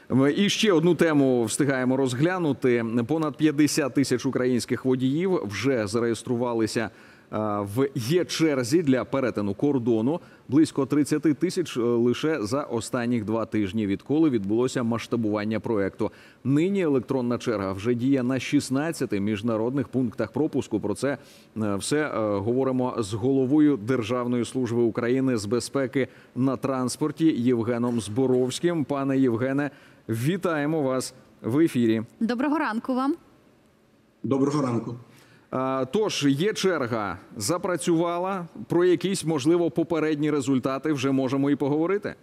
І ще одну тему встигаємо розглянути. Понад 50 тисяч українських водіїв вже зареєструвалися в є-черзі для перетину кордону. Близько 30 тисяч лише за останніх 2 тижні, відколи відбулося масштабування проєкту. Нині електронна черга вже діє на 16 міжнародних пунктах пропуску. Про це все говоримо з головою Державної служби України з безпеки на транспорті Євгеном Зборовським. Пане Євгене, вітаємо вас в ефірі. Доброго ранку вам. Доброго ранку. Тож, є-черга запрацювала, про якісь, можливо, попередні результати вже можемо і поговорити?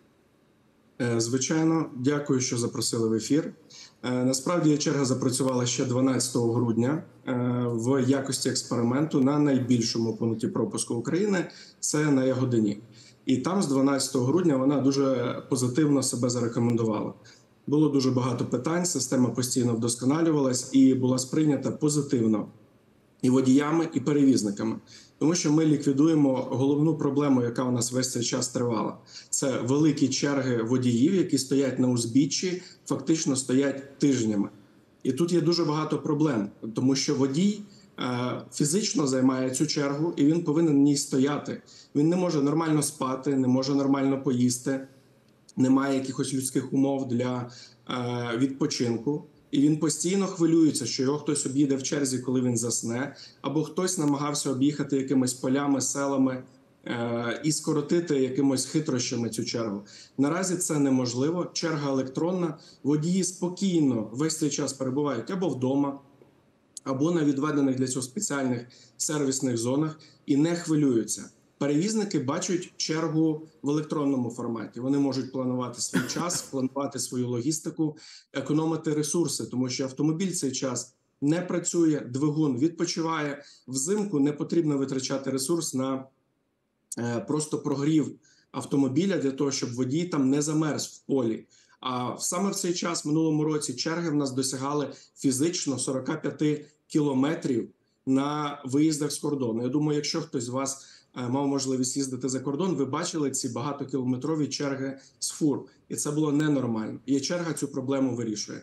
Звичайно, дякую, що запросили в ефір. Насправді, є-черга запрацювала ще 12 грудня в якості експерименту на найбільшому пункті пропуску України – це на Ягодині. І там з 12 грудня вона дуже позитивно себе зарекомендувала. Було дуже багато питань, система постійно вдосконалювалась і була сприйнята позитивно і водіями, і перевізниками. Тому що ми ліквідуємо головну проблему, яка у нас весь цей час тривала. Це великі черги водіїв, які стоять на узбіччі, фактично стоять тижнями. І тут є дуже багато проблем, тому що водій фізично займає цю чергу, і він повинен в ній стояти. Він не може нормально спати, не може нормально поїсти, немає якихось людських умов для відпочинку. І він постійно хвилюється, що його хтось об'їде в черзі, коли він засне, або хтось намагався об'їхати якимись полями, селами і скоротити якимось хитрощами цю чергу. Наразі це неможливо. Черга електронна. Водії спокійно весь цей час перебувають або вдома, або на відведених для цього спеціальних сервісних зонах і не хвилюються. Перевізники бачать чергу в електронному форматі. Вони можуть планувати свій час, планувати свою логістику, економити ресурси, тому що автомобіль цей час не працює, двигун відпочиває. Взимку не потрібно витрачати ресурс на просто прогрів автомобіля для того, щоб водій там не замерз в полі. А саме в цей час, в минулому році, черги в нас досягали фізично 45 кілометрів на виїздах з кордону. Я думаю, якщо хтось з вас мав можливість їздити за кордон, ви бачили ці багатокілометрові черги з фур. І це було ненормально. І черга цю проблему вирішує.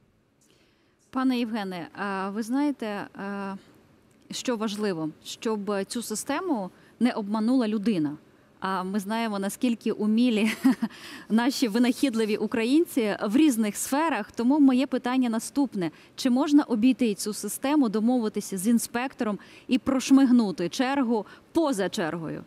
Пане Євгене, ви знаєте, що важливо? Щоб цю систему не обманула людина. А ми знаємо, наскільки умілі наші винахідливі українці в різних сферах. Тому моє питання наступне. Чи можна обійти цю систему, домовитися з інспектором і прошмигнути чергу поза чергою?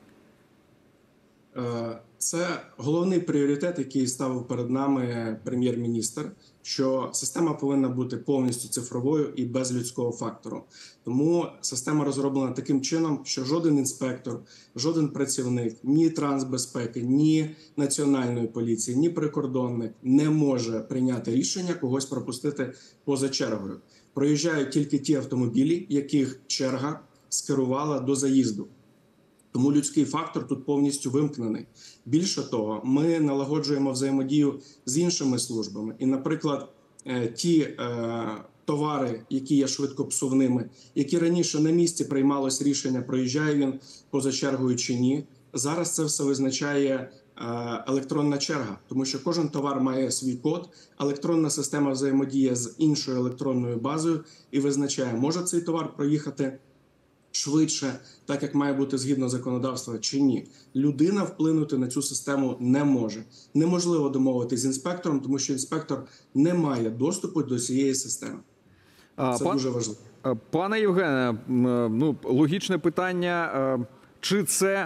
Це головний пріоритет, який ставив перед нами прем'єр-міністр, що система повинна бути повністю цифровою і без людського фактору. Тому система розроблена таким чином, що жоден інспектор, жоден працівник, ні трансбезпеки, ні національної поліції, ні прикордонник не може прийняти рішення когось пропустити поза чергою. Проїжджають тільки ті автомобілі, яких черга скерувала до заїзду. Тому людський фактор тут повністю вимкнений. Більше того, ми налагоджуємо взаємодію з іншими службами. І, наприклад, ті товари, які є швидкопсувними, які раніше на місці приймалось рішення, проїжджає він поза чергою чи ні, зараз це все визначає електронна черга. Тому що кожен товар має свій код, електронна система взаємодіє з іншою електронною базою і визначає, може цей товар проїхати швидше, так як має бути згідно законодавства, чи ні. Людина вплинути на цю систему не може. Неможливо домовитися з інспектором, тому що інспектор не має доступу до цієї системи. Це дуже важливо. Пане Євгене, логічне питання, чи це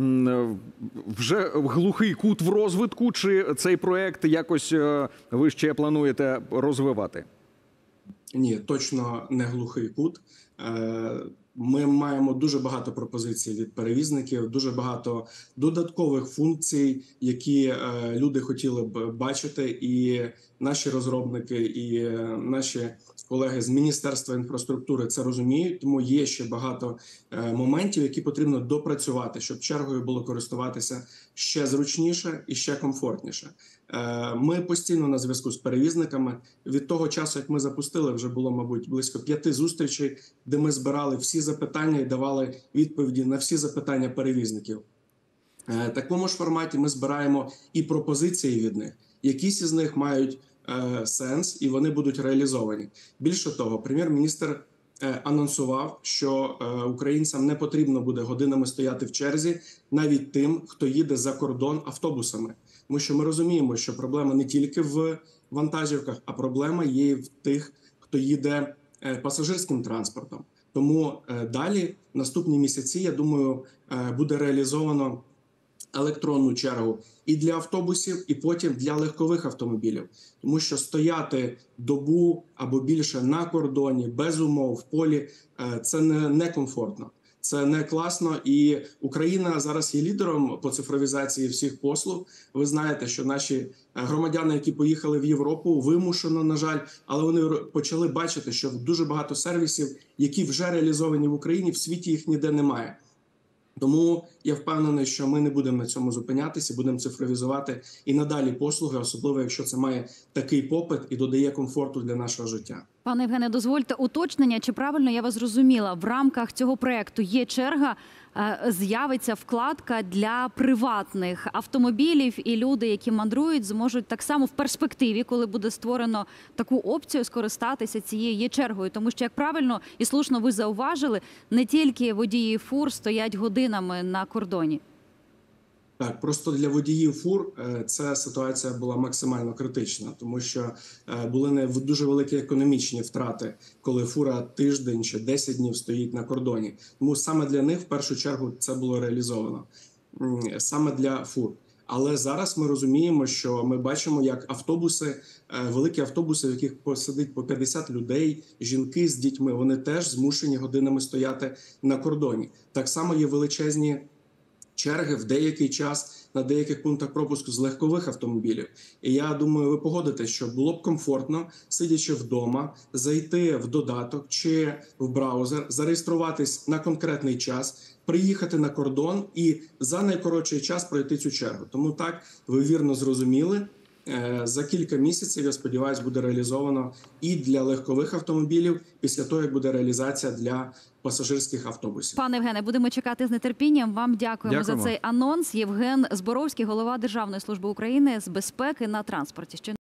вже глухий кут в розвитку, чи цей проект якось ви ще плануєте розвивати? Ні, точно не глухий кут. Ми маємо дуже багато пропозицій від перевізників, дуже багато додаткових функцій, які люди хотіли б бачити. І наші розробники, і наші колеги з Міністерства інфраструктури це розуміють. Тому є ще багато моментів, які потрібно допрацювати, щоб чергою було користуватися ще зручніше і ще комфортніше. Ми постійно на зв'язку з перевізниками. Від того часу, як ми запустили, вже було, мабуть, близько 5 зустрічей, де ми збирали всі запитання і давали відповіді на всі запитання перевізників. В такому ж форматі ми збираємо і пропозиції від них. Якісь із них мають сенс і вони будуть реалізовані. Більше того, прем'єр-міністр анонсував, що українцям не потрібно буде годинами стояти в черзі навіть тим, хто їде за кордон автобусами. Тому що ми розуміємо, що проблема не тільки в вантажівках, а проблема є і в тих, хто їде пасажирським транспортом. Тому далі, наступні місяці, я думаю, буде реалізовано електронну чергу і для автобусів, і потім для легкових автомобілів. Тому що стояти добу або більше на кордоні, без умов, в полі – це не комфортно. Це не класно, і Україна зараз є лідером по цифровізації всіх послуг. Ви знаєте, що наші громадяни, які поїхали в Європу, вимушено, на жаль, але вони почали бачити, що дуже багато сервісів, які вже реалізовані в Україні, в світі їх ніде немає. Тому я впевнений, що ми не будемо на цьому зупинятися, будемо цифровізувати і надалі послуги, особливо якщо це має такий попит і додає комфорту для нашого життя. Пане Євгене, дозвольте уточнення, чи правильно я вас зрозуміла, в рамках цього проєкту є черга, з'явиться вкладка для приватних автомобілів, і люди, які мандрують, зможуть так само в перспективі, коли буде створено таку опцію, скористатися цією є-чергою. Тому що, як правильно і слушно ви зауважили, не тільки водії фур стоять годинами на кордоні. Так, просто для водіїв фур ця ситуація була максимально критична, тому що були дуже великі економічні втрати, коли фура тиждень чи 10 днів стоїть на кордоні. Тому саме для них в першу чергу це було реалізовано, саме для фур. Але зараз ми розуміємо, що ми бачимо, як автобуси, великі автобуси, в яких посидить по 50 людей, жінки з дітьми, вони теж змушені годинами стояти на кордоні. Так само є величезні черги в деякий час на деяких пунктах пропуску з легкових автомобілів. І я думаю, ви погодитесь, що було б комфортно, сидячи вдома, зайти в додаток чи в браузер, зареєструватись на конкретний час, приїхати на кордон і за найкоротший час пройти цю чергу. Тому так, ви вірно зрозуміли, за кілька місяців, я сподіваюся, буде реалізовано і для легкових автомобілів, після того, як буде реалізація для пасажирських автобусів. Пане Євгене, будемо чекати з нетерпінням. Вам дякуємо за цей анонс. Євген Зборовський, голова Державної служби України з безпеки на транспорті.